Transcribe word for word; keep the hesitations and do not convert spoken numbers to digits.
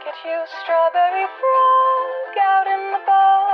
at you, strawberry frog, out in the bog.